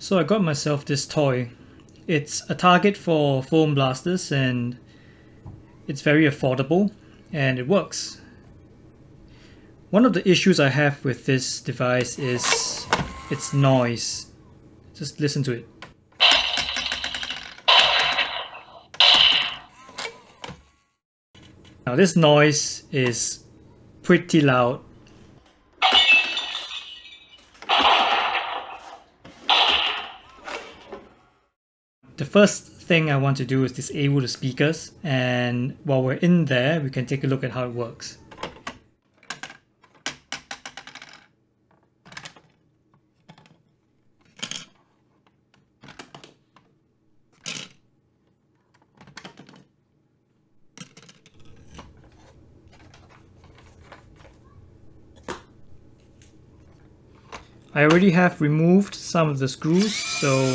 So I got myself this toy. It's a target for foam blasters and it's very affordable and it works. One of the issues I have with this device is its noise. Just listen to it. Now this noise is pretty loud. The first thing I want to do is disable the speakers, and while we're in there we can take a look at how it works. I already have removed some of the screws, so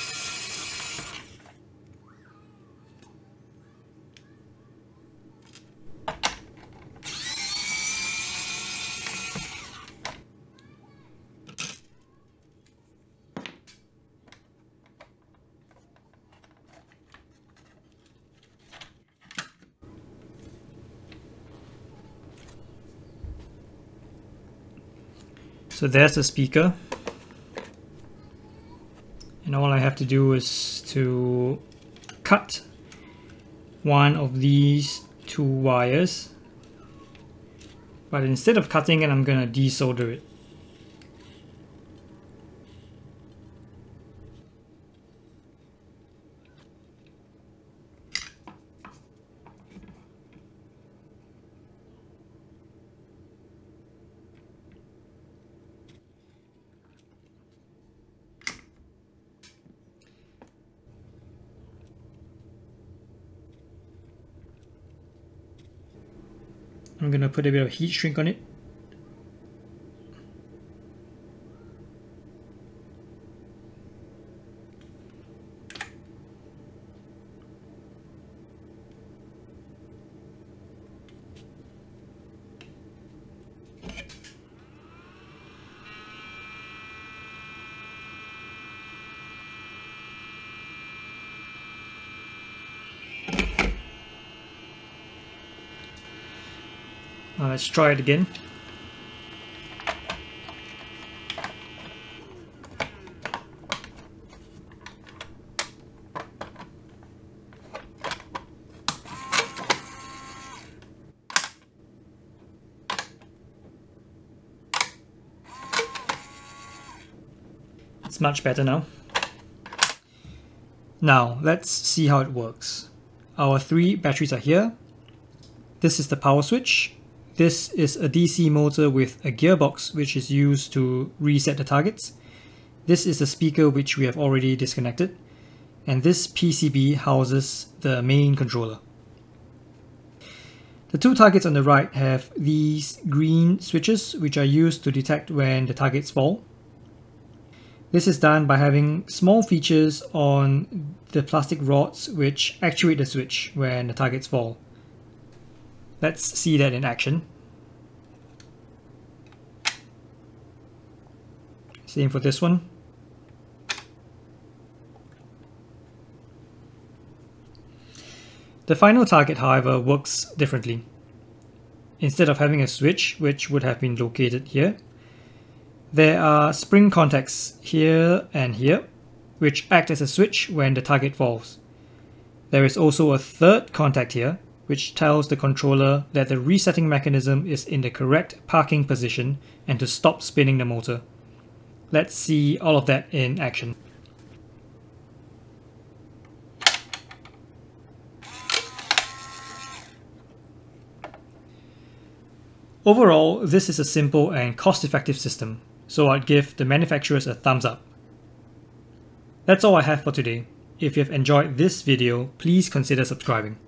there's the speaker, and all I have to do is to cut one of these two wires, but instead of cutting it, I'm gonna desolder it. I'm going to put a bit of heat shrink on it. Now let's try it again. It's much better now. Now let's see how it works. Our 3 batteries are here. This is the power switch. This is a DC motor with a gearbox which is used to reset the targets. This is the speaker which we have already disconnected. And this PCB houses the main controller. The 2 targets on the right have these green switches which are used to detect when the targets fall. This is done by having small features on the plastic rods which actuate the switch when the targets fall. Let's see that in action. Same for this one. The final target, however, works differently. Instead of having a switch, which would have been located here, there are spring contacts here and here, which act as a switch when the target falls. There is also a third contact here, which tells the controller that the resetting mechanism is in the correct parking position and to stop spinning the motor. Let's see all of that in action. Overall, this is a simple and cost-effective system, so I'd give the manufacturers a thumbs up. That's all I have for today. If you have enjoyed this video, please consider subscribing.